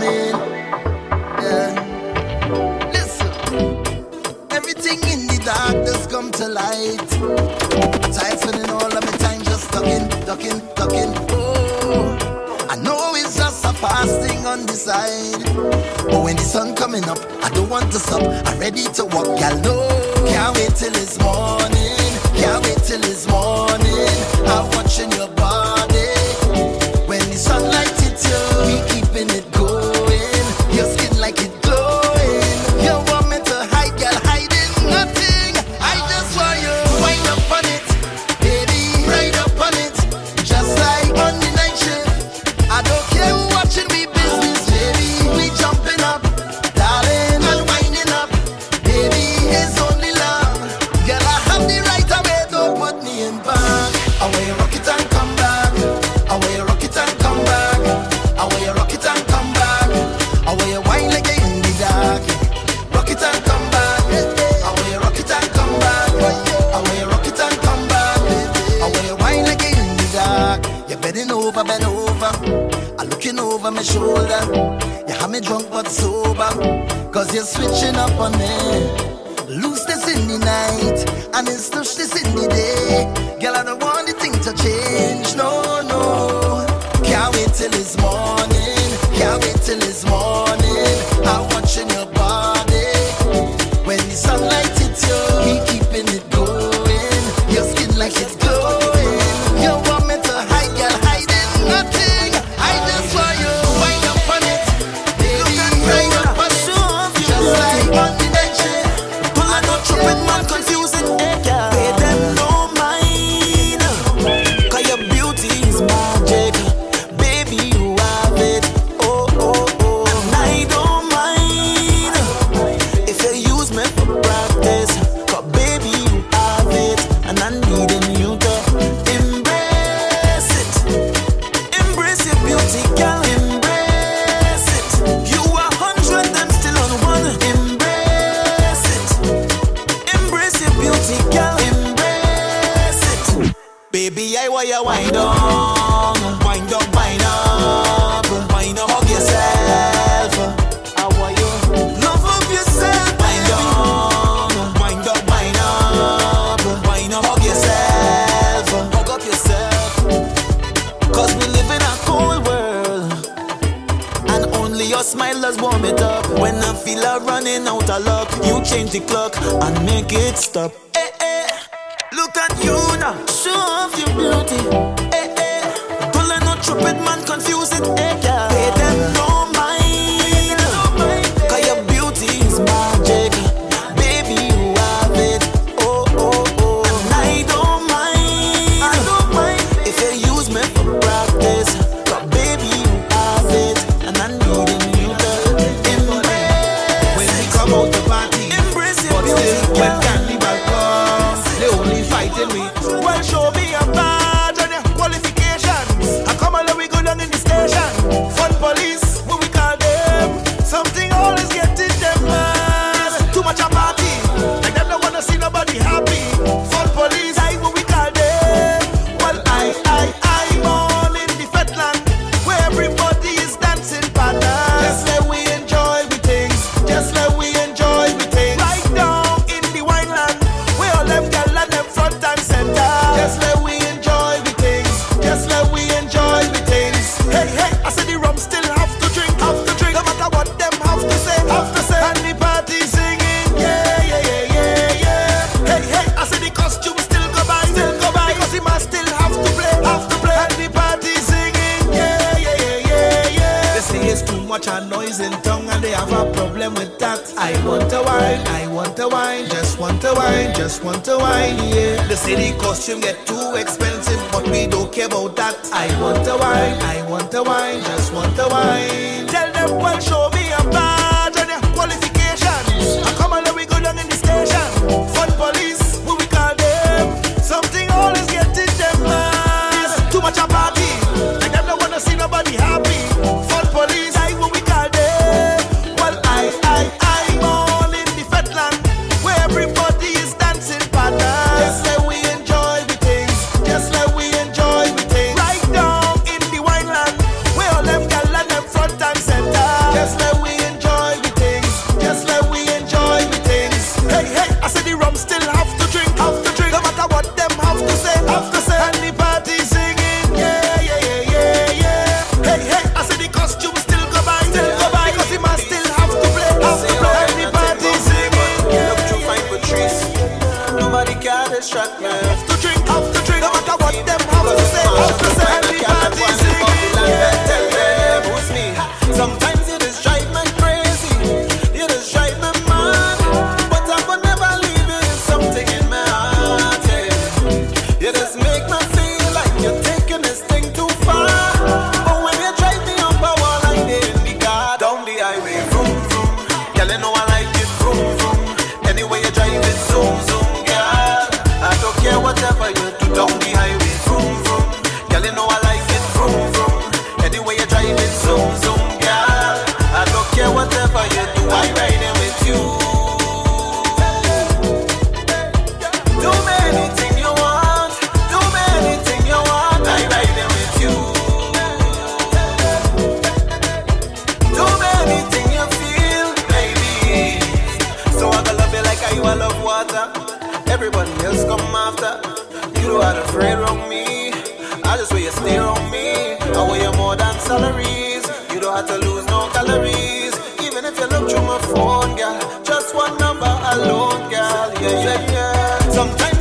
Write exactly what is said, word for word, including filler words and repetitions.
morning. Yeah. Listen, everything in the dark just come to light. Time spending all of my time just ducking, ducking, ducking. Oh, I know it's just a fast thing on the side, but when the sun coming up, I don't want to stop. I'm ready to walk, y'all know. Can't wait till it's morning. Can't wait till it's morning. I'm watching your body. When the sunlight hits you, we keeping it going. Your skin like it glowing. You want me to hide, girl, hiding nothing. I just want you wind up on it, baby, ride up on it, just like on the night shift. I don't care who watching me business, baby. We jumping up, darling, and winding up, baby. It's only love, girl. I have the right away. Don't put me in back. Away rock it and come back. Away rock it and come back. Away rock it and come back. Away wine like you in the dark. Rock it and come back. Away rock it and come back. Away rock it and come back. Away wine like you in the dark. You're bending over, bend over. I'm looking over my shoulder. You have me drunk but sober, cause you're switching up on me. Loose this in the night, and then slush this in the day. Girl, I don't want the thing to change, no, no. Can't wait till it's morning. Can't wait till it's morning. I'm watching your body. When the sunlight hits you, we keeping it going. Your skin like it's glowing. You want me to hide, girl, hiding nothing. I just want you wind up on it, baby, ride up on it, just like on the night shift. I know tripping man confusing, eh, girl. Pay them no mind, cause your beauty is magic. Baby, you have it, oh, oh, oh. And I don't mind if you use me for practice, cause baby, you have it. And I'm needing you to embrace it. Embrace your beauty, girl, embrace it. You are hundred and still on one. Embrace it. Embrace your beauty, girl, embrace it. Baby, I want you wind on, wind up, wind up, wind up, hug yourself. I want you love up yourself, wind on, wind up, wind up, wind up, hug yourself, hug up yourself. Cause we live in a cold world, and only your smile does warm it up. When I feel like running out of luck, you change the clock and make it stop. Eh, eh. Look at you now, show off your beauty. Eh, eh. Don't let no tripping man confuse it. Eh, girl. Pay them no mind, cause your beauty is magic. Baby, you have it. Oh, oh, oh. And I don't mind, I don't mind if you use me for practice, cause baby, you have it. And I'm needing you to embrace. When we come out the party, Embrace your but beauty, still when girl. carnival comes, they only fighting me. Well, show me a badge and your qualifications. I come along, we go down in the station. Fun police, what we call them. Something always getting them mad. Too much a party, like them don't wanna see nobody happy. Fun police, I what we call them. Well, I, I, I'm all in the fetland, where everybody is dancing pattern. Just let we enjoy we things. Just let we enjoy we things. Right down in the wineland, where all them gal and them front and center. Just let we enjoy we things. Just let we enjoy we things. Hey, hey, I said the rum still have to drink, have to drink. No matter what them have to say, have to say. And the party singing, yeah, yeah, yeah, yeah, yeah. Hey, hey, I said the costume still go by, still go by. Because he must still have to play, have to play. And the party singing, yeah, yeah, yeah, yeah, yeah. They say it's too much a noise in tongue and they have a problem with that. I want to wine, I want to wine, just want to wine, just want to wine, yeah. The city costume get too expensive, but we don't care about that. I want to wine, I want to wine, just want to wine. Tell them, well, show me a badge and your qualifications. I come along, we go down in the station. Fun police, what we call them. Something always getting them mad. Too much a party, like them don't wanna see nobody happy. Fun police, I what we call them. Well, I, I, I'm all in the fetland, where everybody is dancing pattern. Just let we enjoy the things. Just let we enjoy the things. Right down in the wineland, where all them gal and them front and center. distract me. Have to drink, have to drink, no matter what them have to say, have to say. And the party singing, yeah. Tell them who's me. Sometimes you just drive me crazy, you just drive me mad, but I would never leave you. Something in my heart, yeah. You just make me feel like you're taking this thing too far. But when you drive me up a wall like they in the car down the highway, vroom vroom, girl you know I like it, vroom vroom. Anyway you drive it, zoom zoom, girl. I don't care whatever you do down the highway, vroom vroom. Girl you know I like it, vroom vroom. Anyway you drive it, zoom zoom, girl. I don't care whatever you do, I riding with you. Do me anything you want, do me anything you want, I riding with you. Do me anything you feel, baby. So I gonna love you like I will love water. Everybody else come after. You don't have to afraid of me. I just want you stay on me. I want you more than salaries. You don't have to lose no calories. Even if you look through my phone, girl. Just one number alone, girl. Yeah, yeah, yeah. Sometimes